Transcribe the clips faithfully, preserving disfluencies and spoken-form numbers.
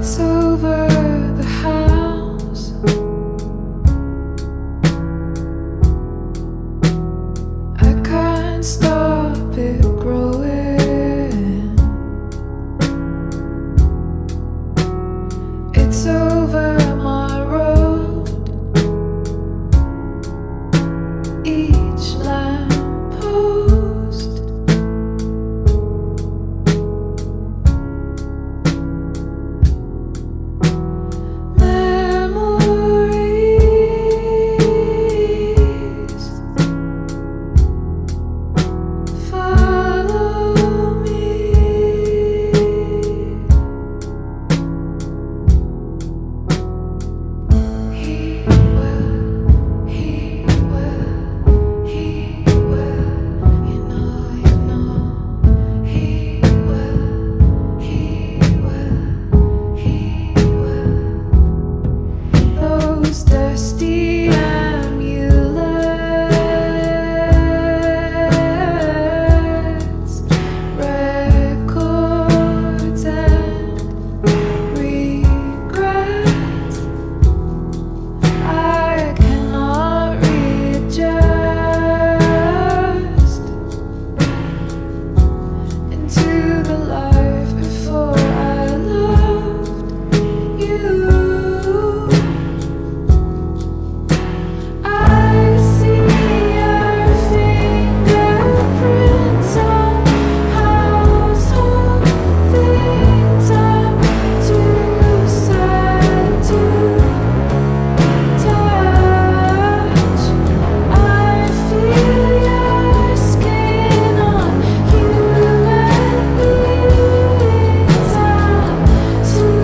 It's over the house. I can't stop it growing. It's over my road. Each lamppost. Memories follow me. He will, he will, he will, you know, you know. He will, he will, he will. Those dusty amulets, records and regrets. I cannot readjust into the life before I loved you. I see your fingerprints on household things. I'm too sad to touch. I feel your skin on human beings. I'm too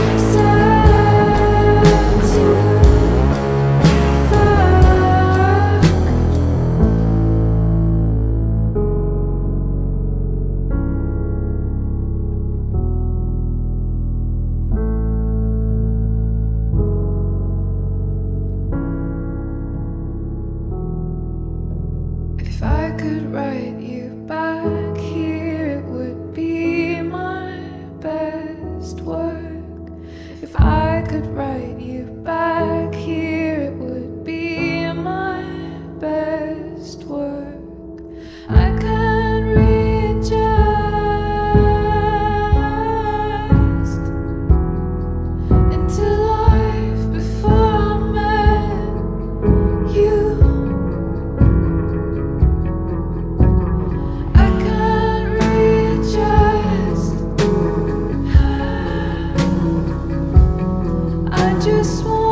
sad to fuck. If I could write you back here, it would be my best work. If I could write you back here, it would be my best work. I can't readjust into life before I met you. I can't readjust. I just want